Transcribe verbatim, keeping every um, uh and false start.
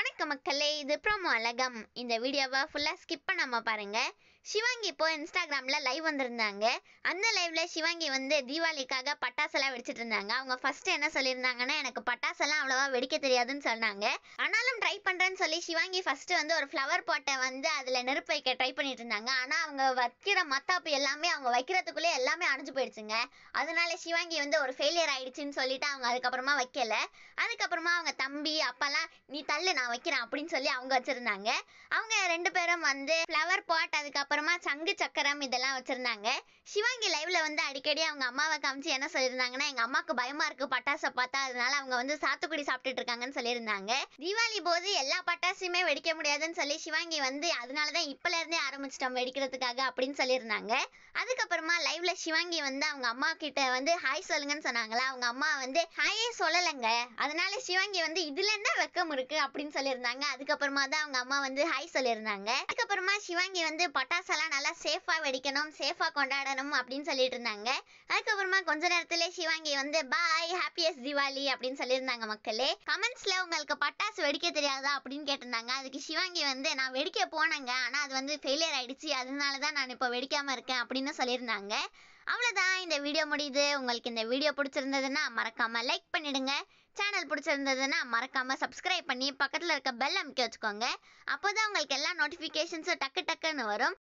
வணக்கம் மக்களே, இது ப்ரோமோ அழகம். இந்த வீடியோவை ஃபுல்லா ஸ்கிப் பண்ணாம பாருங்க. சிவாங்கி இப்போ இன்ஸ்டாகிராம்ல லைவ் வந்திருந்தாங்க. அந்த லைவ்ல சிவாங்கி வந்து தீபாவளிக்காக பட்டாசெல்லாம் வெடிச்சிட்டு இருந்தாங்க. அவங்க ஃபர்ஸ்ட் என்ன சொல்லியிருந்தாங்கன்னா, எனக்கு பட்டாசெல்லாம் அவ்வளவா வெடிக்க தெரியாதுன்னு சொன்னாங்க. ஆனாலும் ட்ரை பண்றேன்னு சொல்லி சிவாங்கி ஃபர்ஸ்ட் வந்து ஒரு ஃப்ளவர் பாட்டை வந்து அதுல நெருப்பு வைக்க ட்ரை பண்ணிட்டு இருந்தாங்க. ஆனா அவங்க வைக்கிற மத்தாப்பு எல்லாமே அவங்க வைக்கிறதுக்குள்ளே எல்லாமே அணைஞ்சு போயிடுச்சுங்க. அதனால சிவாங்கி வந்து ஒரு ஃபெயிலியர் ஆயிடுச்சுன்னு சொல்லிட்டு அவங்க அதுக்கப்புறமா வைக்கல. அதுக்கப்புறமா அவங்க தம்பி அப்பெல்லாம் நீ தள்ளு நான் வைக்கிறேன் அப்படின்னு சொல்லி அவங்க வச்சிருந்தாங்க. அவங்க ரெண்டு பேரும் வந்து ஃப்ளவர் பாட் அதுக்கப்புறமா சங்கு சக்கரம் இதெல்லாம் வச்சிருந்தாங்க. சிவாங்கி லைவ்ல வந்து அடிக்கடி அவங்க அம்மாவை காமிச்சு என்ன சொல்லியிருந்தாங்கன்னா, எங்க அம்மாவுக்கு பயமா இருக்கு பட்டாசை பார்த்தா, அதனால அவங்க வந்து சாத்துக்குடி சாப்பிட்டுட்டு இருக்காங்கன்னு சொல்லியிருந்தாங்க. தீபாவளி போது எல்லா பட்டாசுமே வெடிக்க முடியாதுன்னு சொல்லி சிவாங்கி வந்து அதனாலதான் இப்பல இருந்தே ஆரம்பிச்சிட்டோம் வெடிக்கிறதுக்காக அப்படின்னு சொல்லியிருந்தாங்க. அதுக்கப்புறமா லைவ்ல சிவாங்கி வந்து அவங்க அம்மா கிட்ட வந்து ஹாய் சொல்லுங்கன்னு சொன்னாங்களா. அவங்க அம்மா வந்து ஹாயே சொல்லலைங்க, அதனால சிவாங்கி வந்து இதுல என்ன வெக்கம் இருக்கு அப்படின்னு சொல்லியிருந்தாங்க. அதுக்கப்புறமா தான் அவங்க அம்மா வந்து ஹாய் சொல்லியிருந்தாங்க. அதுக்கப்புறமா சிவாங்கி வந்து பட்டாசெல்லாம் நல்லா சேஃபா வெடிக்கணும், சேஃபா கொண்டாடணும் அப்படின்னு சொல்லிட்டு இருந்தாங்க. அதுக்கப்புறமா கொஞ்ச நேரத்துல சிவாங்கி வந்து பாய் ஹாப்பியஸ்ட் தீபாவளி அப்படின்னு சொல்லியிருந்தாங்க. மக்களே கமெண்ட்ஸ்ல உங்களுக்கு பட்டாசு வெடிக்க தெரியாதா அப்படின்னு கேட்டிருந்தாங்க. அதுக்கு சிவாங்கி வந்து நான் வெடிக்க போனேங்க, ஆனா அது வந்து ஃபெயிலியர் ஆயிடுச்சு, அதனாலதான் நான் இப்போ வெடிக்காம இருக்கேன் அப்படின்னு சொல்லியிருந்தாங்க. அவ்வளவுதான், இந்த வீடியோ முடியுது. உங்களுக்கு இந்த வீடியோ பிடிச்சிருந்ததுன்னா மறக்காம லைக் பண்ணிடுங்க. சேனல் பிடிச்சிருந்ததுன்னா மறக்காம சப்ஸ்கிரைப் பண்ணி பக்கத்துல இருக்க பெல் அமுக்கி வச்சுக்கோங்க. அப்போதான் உங்களுக்கு எல்லா நோட்டிபிகேஷன்ஸும் டக்கு டக்குன்னு வரும்.